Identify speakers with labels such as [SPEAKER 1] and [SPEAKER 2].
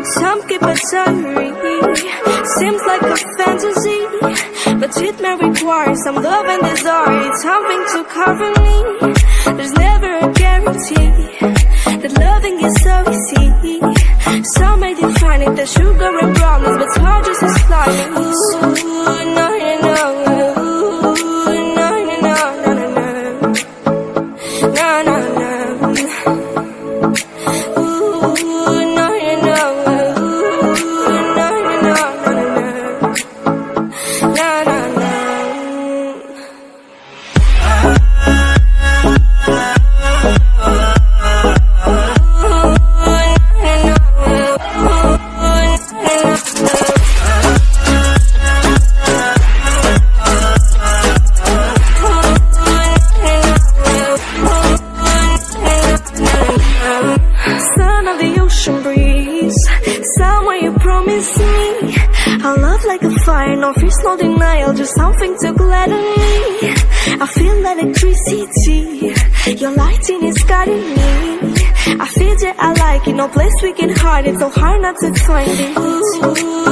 [SPEAKER 1] Some keep it diary. Seems like a fantasy, but it may require some love and desire. It's something to cover me. There's never a guarantee that loving is so easy. Some may define it as sugar and brownies, but it's hard just as slimy. Ooh, no, you know. Ooh, no, you know, no, no, no. No, no, no. Ooh, no, you know. Ooh, no, you know, no, no, no. No, no, no. Son of the ocean breeze, somewhere you promised me a love like a fire, no fears, no denial, just something to gladden me. I feel electricity, your lighting is guiding me. I feel that I like it, no place we can hide it, so hard not to find it. Ooh.